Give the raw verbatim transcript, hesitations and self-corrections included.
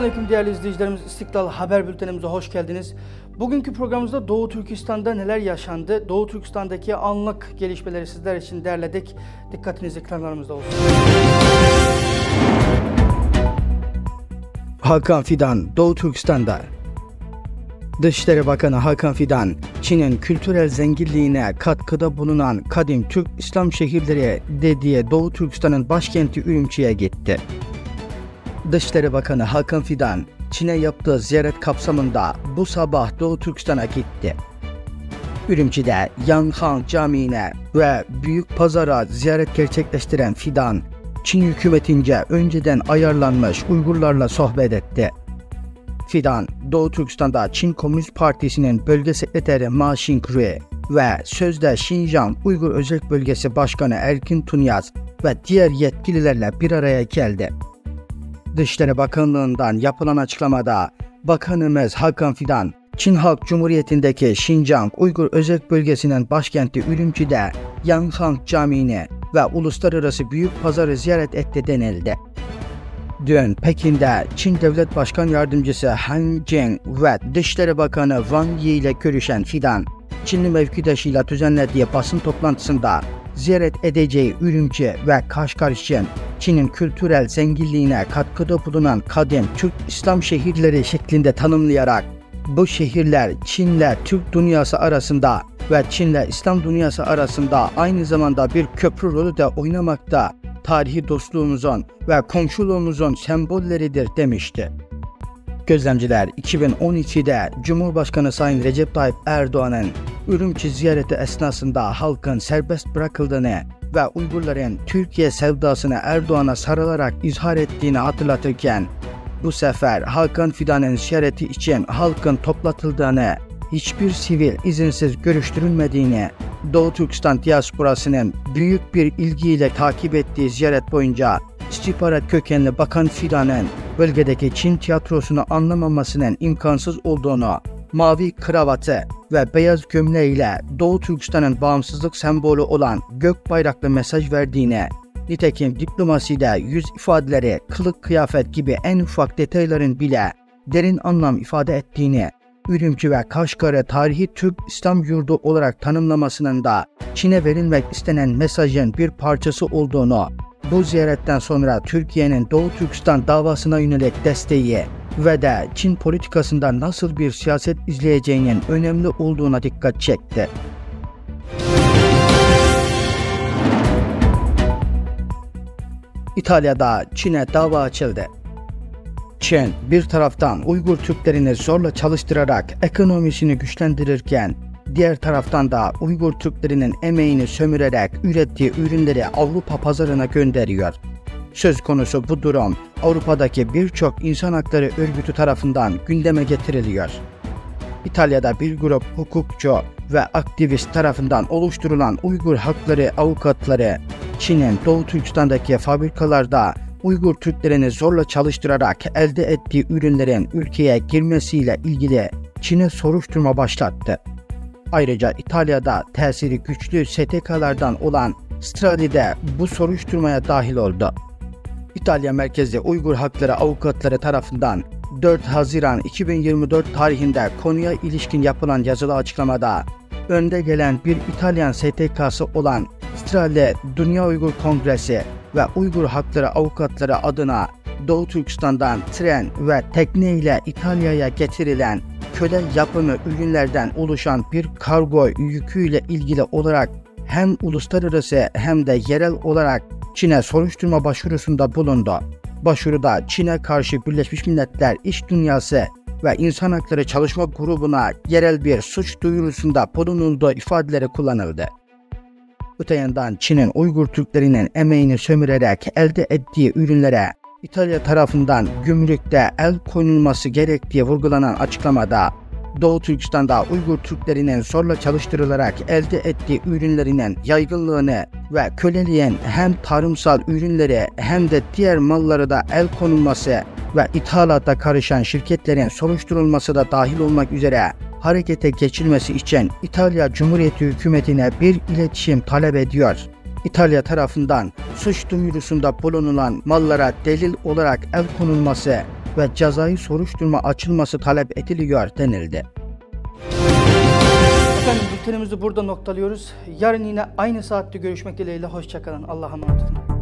Selamünaleyküm değerli izleyicilerimiz. İstiklal Haber Bültenimize hoş geldiniz. Bugünkü programımızda Doğu Türkistan'da neler yaşandı? Doğu Türkistan'daki anlık gelişmeleri sizler için derledik. Dikkatiniz ekranlarımızda olsun. Hakan Fidan, Doğu Türkistan'da. Dışişleri Bakanı Hakan Fidan, Çin'in kültürel zenginliğine katkıda bulunan kadim Türk İslam şehirleri dediği Doğu Türkistan'ın başkenti Ürümçi'ye gitti. Dışişleri Bakanı Hakan Fidan, Çin'e yaptığı ziyaret kapsamında bu sabah Doğu Türkistan'a gitti. Ürümçi'de Yanhan Camii'ne ve Büyük Pazar'a ziyaret gerçekleştiren Fidan, Çin hükümetince önceden ayarlanmış Uygurlarla sohbet etti. Fidan, Doğu Türkistan'da Çin Komünist Partisi'nin bölge sekreteri Ma Xinghui ve sözde Şinjan Uygur Özel Bölgesi Başkanı Erkin Tunyaz ve diğer yetkililerle bir araya geldi. Dışişleri Bakanlığı'ndan yapılan açıklamada Bakanımız Hakan Fidan, Çin Halk Cumhuriyeti'ndeki Şinjan Uygur Özel Bölgesi'nin başkenti Ürümçi'de Yanhan Camii'ni ve Uluslararası Büyük Pazar'ı ziyaret etti denildi. Dün Pekin'de Çin Devlet Başkan Yardımcısı Han Jing ve Dışişleri Bakanı Wang Yi ile görüşen Fidan, Çinli mevkidaşıyla düzenlediği basın toplantısında ziyaret edeceği Ürümçi ve Kaşgar için Çin'in kültürel zenginliğine katkıda bulunan kadim Türk İslam şehirleri şeklinde tanımlayarak bu şehirler Çin'le Türk dünyası arasında ve Çin'le İslam dünyası arasında aynı zamanda bir köprü rolü de oynamakta, tarihi dostluğumuzun ve komşuluğumuzun sembolleridir demişti. Gözlemciler iki bin on ikide Cumhurbaşkanı Sayın Recep Tayyip Erdoğan'ın Ürümçi ziyareti esnasında halkın serbest bırakıldığını ve Uygurların Türkiye sevdasını Erdoğan'a sarılarak izhar ettiğini hatırlatırken, bu sefer Hakan Fidan'ın ziyareti için halkın toplatıldığını, hiçbir sivil izinsiz görüştürülmediğini, Doğu Türkistan diasporasının büyük bir ilgiyle takip ettiği ziyaret boyunca istihbarat kökenli Bakan Fidan'ın bölgedeki Çin tiyatrosunu anlamamasının imkansız olduğunu, mavi kravatı ve beyaz gömleğiyle Doğu Türkistan'ın bağımsızlık sembolü olan gök bayraklı mesaj verdiğini, nitekim diplomaside yüz ifadeleri, kılık kıyafet gibi en ufak detayların bile derin anlam ifade ettiğini, Ürümçi ve Kaşgar'ı tarihi Türk İslam yurdu olarak tanımlamasının da Çin'e verilmek istenen mesajın bir parçası olduğunu, bu ziyaretten sonra Türkiye'nin Doğu Türkistan davasına yönelik desteği ve de Çin politikasında nasıl bir siyaset izleyeceğinin önemli olduğuna dikkat çekti. İtalya'da Çin'e dava açıldı. Çin bir taraftan Uygur Türklerini zorla çalıştırarak ekonomisini güçlendirirken, diğer taraftan da Uygur Türklerinin emeğini sömürerek ürettiği ürünleri Avrupa pazarına gönderiyor. Söz konusu bu durum Avrupa'daki birçok insan hakları örgütü tarafından gündeme getiriliyor. İtalya'da bir grup hukukçu ve aktivist tarafından oluşturulan Uygur hakları avukatları, Çin'in Doğu Türkistan'daki fabrikalarda Uygur Türklerini zorla çalıştırarak elde ettiği ürünlerin ülkeye girmesiyle ilgili Çin'e soruşturma başlattı. Ayrıca İtalya'da tesiri güçlü S T K'lardan olan Strali de bu soruşturmaya dahil oldu. İtalya merkezli Uygur hakları avukatları tarafından dört Haziran iki bin yirmi dört tarihinde konuya ilişkin yapılan yazılı açıklamada, önde gelen bir İtalyan S T K'sı olan Strali Dünya Uygur Kongresi ve Uygur Hakları Avukatları adına Doğu Türkistan'dan tren ve tekne ile İtalya'ya getirilen köle yapımı ürünlerden oluşan bir kargo yüküyle ilgili olarak hem uluslararası hem de yerel olarak Çin'e soruşturma başvurusunda bulundu. Başvuruda Çin'e karşı Birleşmiş Milletler İş Dünyası ve İnsan Hakları Çalışma Grubu'na yerel bir suç duyurusunda bulunulduğu ifadeleri kullanıldı. Öte yandan Çin'in Uygur Türklerinin emeğini sömürerek elde ettiği ürünlere İtalya tarafından gümrükte el konulması gerektiği vurgulanan açıklamada, Doğu Türkistan'da Uygur Türklerinin zorla çalıştırılarak elde ettiği ürünlerinin yaygınlığını ve köleliğin hem tarımsal ürünleri hem de diğer malları da el konulması ve ithalata karışan şirketlerin soruşturulması da dahil olmak üzere harekete geçilmesi için İtalya Cumhuriyeti hükümetine bir iletişim talep ediyor. İtalya tarafından suç duyurusunda bulunulan mallara delil olarak el konulması ve cezai soruşturma açılması talep ediliyor denildi. Efendim bültenimizi burada noktalıyoruz. Yarın yine aynı saatte görüşmek dileğiyle. Hoşçakalın. Allah'a emanet olun.